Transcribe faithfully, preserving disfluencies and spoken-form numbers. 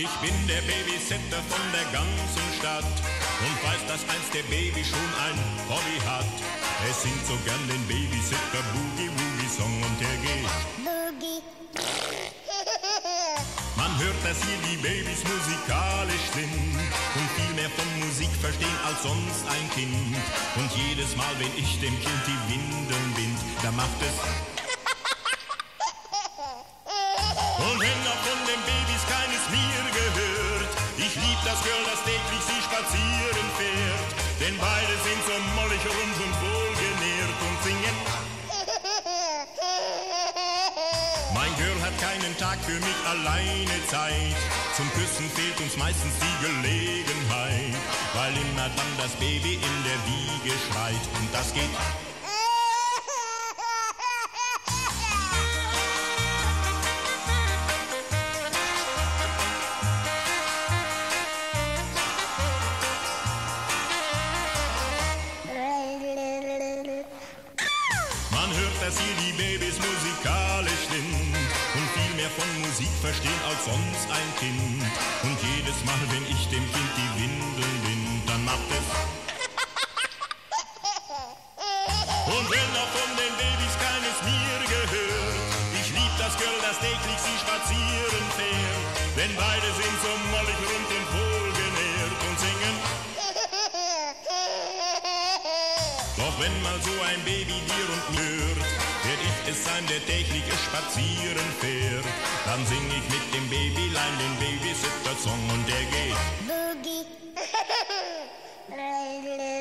Ich bin der Babysitter von der ganzen Stadt und weiß, dass einst der Baby schon ein Hobby hat. Es singt so gern den Babysitter Boogie Woogie Song und der geht Boogie. Man hört, dass hier die Babys musikalisch sind und viel mehr von Musik verstehen als sonst ein Kind. Und jedes Mal, wenn ich dem Kind die Windeln bind, da macht es und wenn noch von den Babys keines mir gehört, ich lieb das Girl, das täglich sie spazieren fährt. Denn beide sind so mollig rund und wohlgenährt und singen. Mein Girl hat keinen Tag für mich alleine Zeit. Zum Küssen fehlt uns meistens die Gelegenheit, weil immer dann das Baby in der Wiege schreit. Und das geht dass hier die Babys musikalisch sind und viel mehr von Musik verstehen als sonst ein Kind. Und jedes Mal, wenn ich dem Kind die Windeln bind, dann macht es und wenn noch von den Babys keines mir gehört, ich lieb das Girl, das täglich sie spazieren fährt. Denn beide sind so mollig rund und wohlgenährt und singen. Doch wenn mal so ein Baby dir und mir hört, werd ich es sein, der täglich spazieren fährt. Dann sing ich mit dem Babylein den Babysitter-Song und der geht Boogie.